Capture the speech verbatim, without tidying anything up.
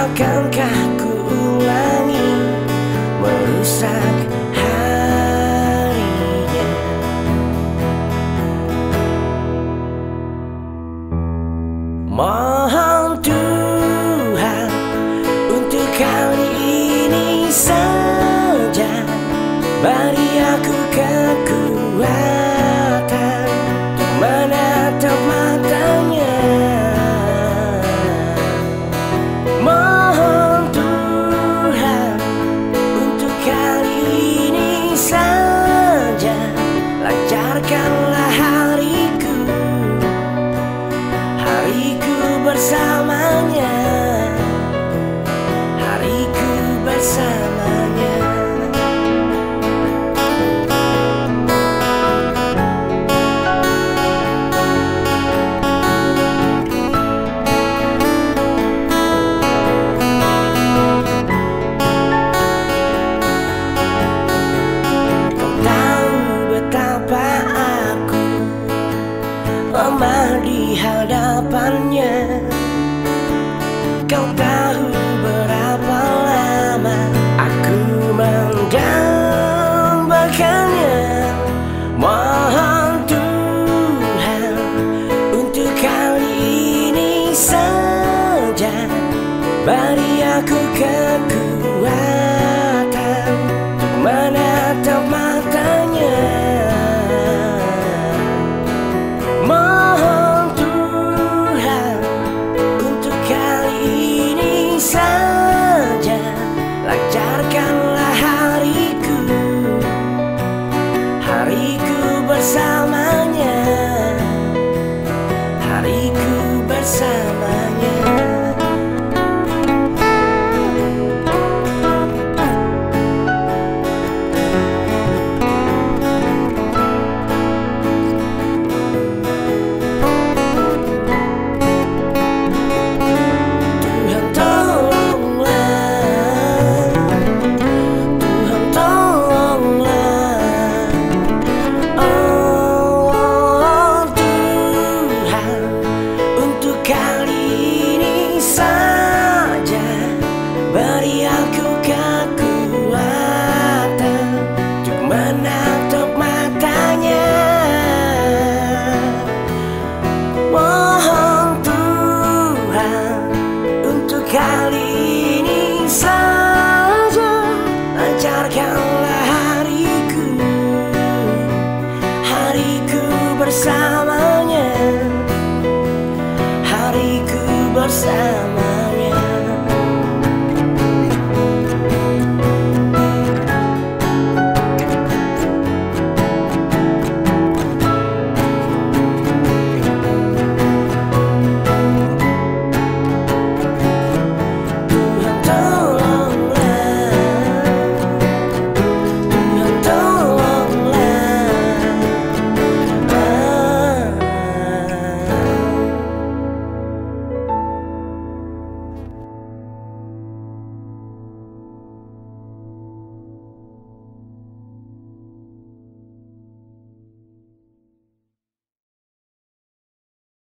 Akankah ku ulangi merusak harinya? Mohon Tuhan untuk kali ini saja, beri aku kekuatan untuk menatap matanya. Mohon Tuhan untuk kali ini saja, lancarkanlah hariku, hariku bersamanya, hariku bersamanya. Lemah di hadapannya, kau tahu berapa lama aku mendambakannya. Mohon Tuhan untuk kali ini saja, beri aku kekuatan untuk menatap matanya. Mohon Tuhan untuk kali ini saja, lancarkanlah hariku, hariku bersamanya, hariku bersamanya. Beri aku kekuatan untuk menatap matanya. Mohon Tuhan untuk kali